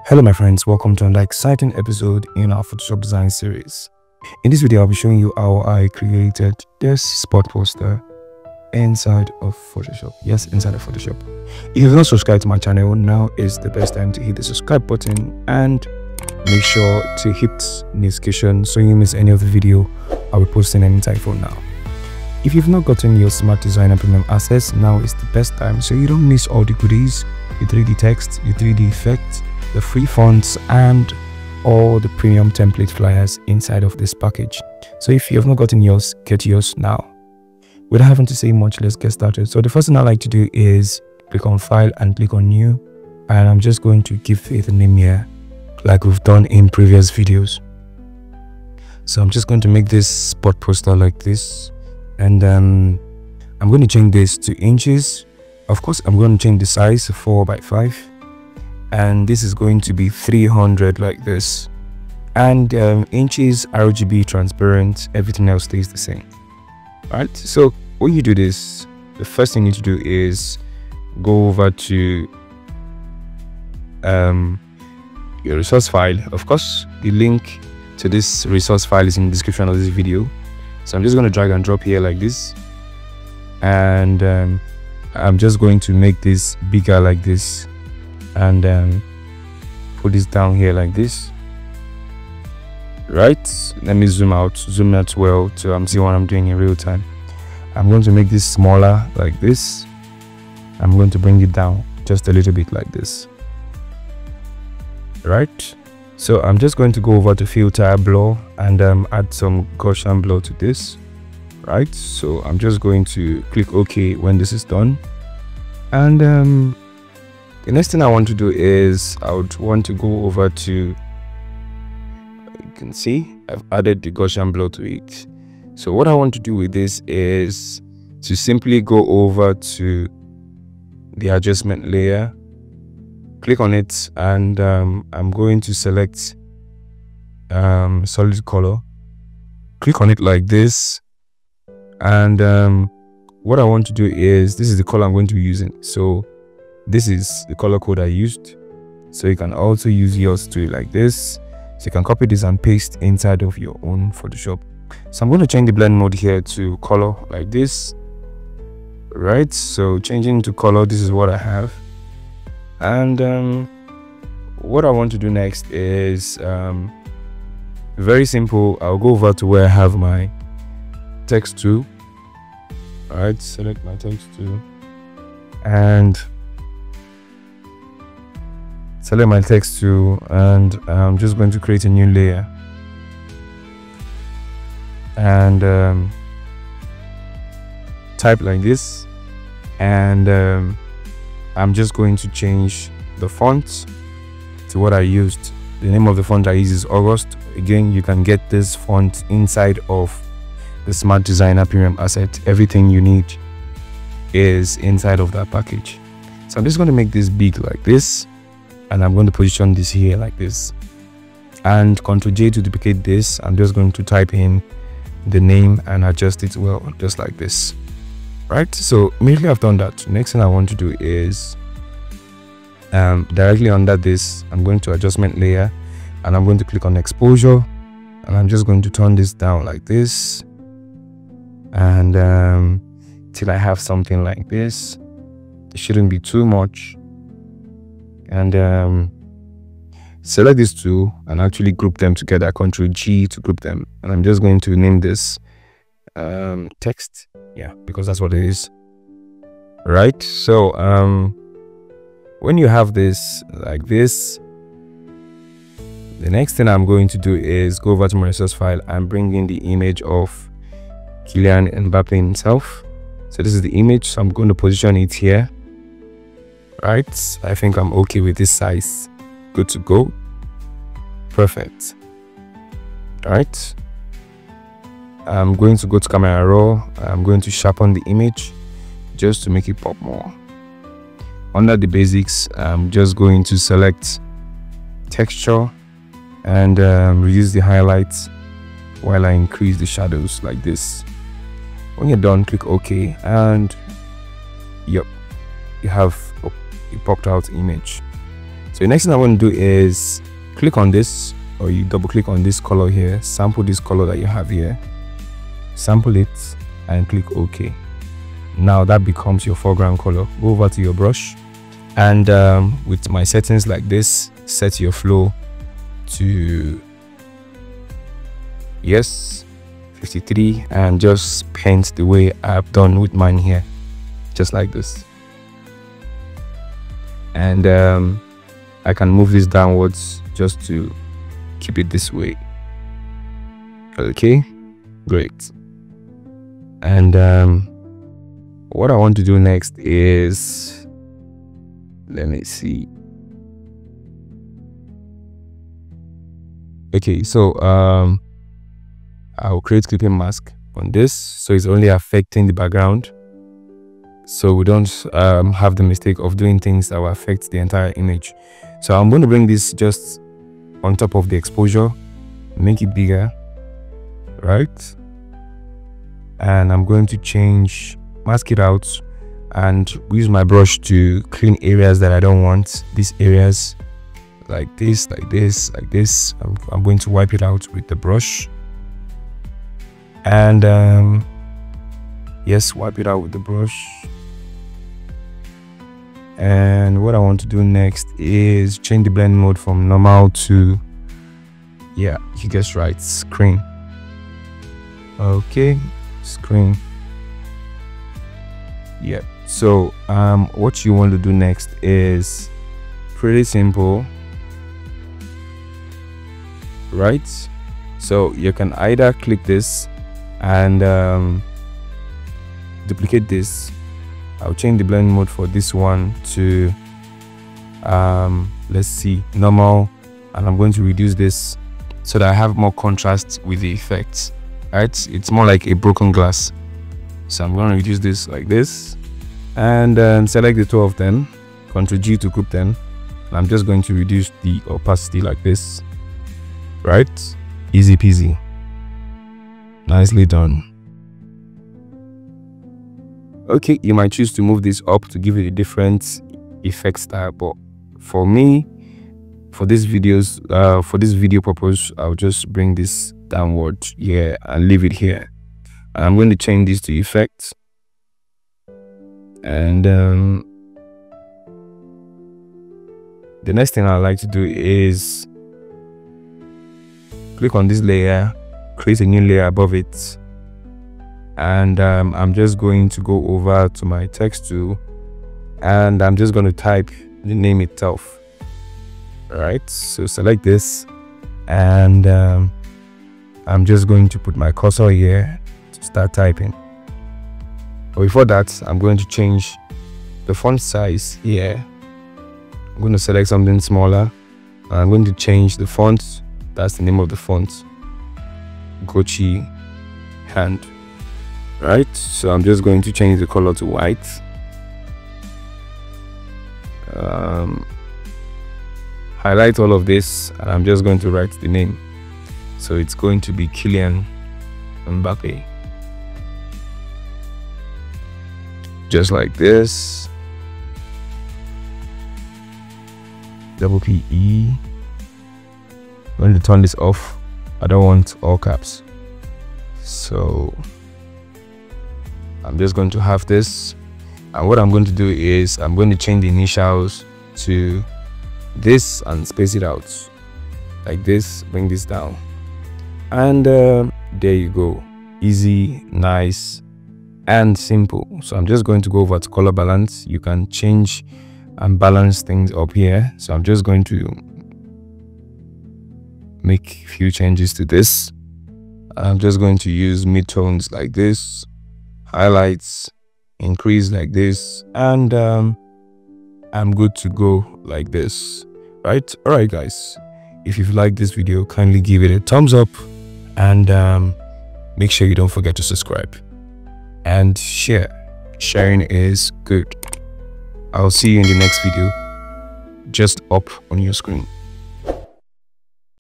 Hello my friends, welcome to another exciting episode in our Photoshop design series. In this video, I'll be showing you how I created this spot poster inside of Photoshop. Yes, inside of Photoshop. If you've not subscribed to my channel, now is the best time to hit the subscribe button and make sure to hit notification so you don't miss any of the video I'll be posting anytime from now. If you've not gotten your Smart Designer Premium access, now is the best time so you don't miss all the goodies, the 3D text, the 3D effects, the free fonts and all the premium template flyers inside of this package. So if you have not gotten yours, get yours now. Without having to say much, let's get started. So the first thing I like to do is click on File and click on New, and I'm just going to give it a name here like we've done in previous videos. So I'm just going to make this spot poster like this, and I'm going to change this to inches. Of course, I'm going to change the size to 4x5, and this is going to be 300 like this, and inches, RGB, transparent, everything else stays the same. All right, so when you do this, the first thing you need to do is go over to your resource file. Of course, the link to this resource file is in the description of this video. So I'm just going to drag and drop here like this, and I'm just going to make this bigger like this, and put this down here like this. Right, let me zoom out well to see what I'm doing in real time. I'm going to make this smaller like this. I'm going to bring it down just a little bit like this. Right, so I'm just going to go over to filter, blur, and add some Gaussian blur to this. Right, so I'm just going to click OK when this is done, and the next thing I want to do is I would want to go over to, you can see I've added the Gaussian blur to it. So what I want to do with this is to simply go over to the adjustment layer, click on it, and I'm going to select solid color, click on it like this, and what I want to do is, this is the color I'm going to be using. So this is the color code I used, so you can also use yours to like this. So you can copy this and paste inside of your own Photoshop. So I'm going to change the blend mode here to color like this. Right, so changing to color, this is what I have. And what I want to do next is very simple. I'll go over to where I have my text tool. All right, select my text tool and select my text tool, and I'm just going to create a new layer, and type like this, and I'm just going to change the font to what I used. The name of the font I use is August. Again, you can get this font inside of the Smart Designer Premium asset. Everything you need is inside of that package. So I'm just going to make this big like this, and I'm going to position this here like this, and Ctrl J to duplicate this. I'm just going to type in the name and adjust it well, just like this. Right, so immediately I've done that, next thing I want to do is directly under this, I'm going to adjustment layer, and I'm going to click on exposure, and I'm just going to turn this down like this, and till I have something like this. It shouldn't be too much. And select these two and actually group them together, Ctrl G to group them, and I'm just going to name this text, yeah, because that's what it is. Right, so when you have this like this, the next thing I'm going to do is go over to my resource file and bring in the image of Kylian Mbappe himself. So this is the image, so I'm going to position it here. Right, I think I'm okay with this size. Good to go. Perfect. All right, I'm going to go to camera raw. I'm going to sharpen the image just to make it pop more. Under the basics, I'm just going to select texture and reduce the highlights while I increase the shadows like this. When you're done, click OK, and yep, you have a popped out image. So the next thing I want to do is click on this, or you double click on this color here, sample this color that you have here, sample it and click OK. Now that becomes your foreground color. Go over to your brush and with my settings like this, set your flow to 53 and just paint the way I've done with mine here, just like this. And I can move this downwards just to keep it this way. Okay, great. And what I want to do next is, let me see. Okay, so I'll create clipping mask on this, so it's only affecting the background, so we don't have the mistake of doing things that will affect the entire image. So I'm going to bring this just on top of the exposure, make it bigger, right? And I'm going to mask it out and use my brush to clean areas that I don't want. These areas like this, like this, like this, I'm going to wipe it out with the brush. And yes, wipe it out with the brush. And what I want to do next is change the blend mode from normal to, yeah, you guessed right, screen. Okay, screen. Yeah, so what you want to do next is pretty simple, right? So you can either click this and duplicate this. I'll change the blend mode for this one to let's see, normal, and I'm going to reduce this so that I have more contrast with the effects, right? It's more like a broken glass. So I'm going to reduce this like this and then select the two of them, Ctrl G to group them, and I'm just going to reduce the opacity like this, right? Easy peasy, nicely done. Okay, you might choose to move this up to give it a different effect style, but for me, for this video purpose, I'll just bring this downward here and leave it here. And I'm going to change this to effects, and the next thing I like to do is click on this layer, create a new layer above it, and I'm just going to go over to my text tool and I'm just going to type the name itself. All right, so select this and I'm just going to put my cursor here to start typing. But before that, I'm going to change the font size here. I'm going to select something smaller and I'm going to change the font. That's the name of the font, Gochi Hand. Right, so I'm just going to change the color to white. Highlight all of this and I'm just going to write the name. So it's going to be Kylian Mbappe. Just like this. Double PE. I'm going to turn this off. I don't want all caps. So I'm just going to have this, and what I'm going to do is I'm going to change the initials to this and space it out like this, bring this down, and there you go. Easy, nice and simple. So I'm just going to go over to color balance. You can change and balance things up here, so I'm just going to make a few changes to this. I'm just going to use midtones like this, highlights increase like this, and I'm good to go like this, right? All right guys, if you've liked this video, kindly give it a thumbs up and make sure you don't forget to subscribe and share. Sharing is good. I'll see you in the next video just up on your screen.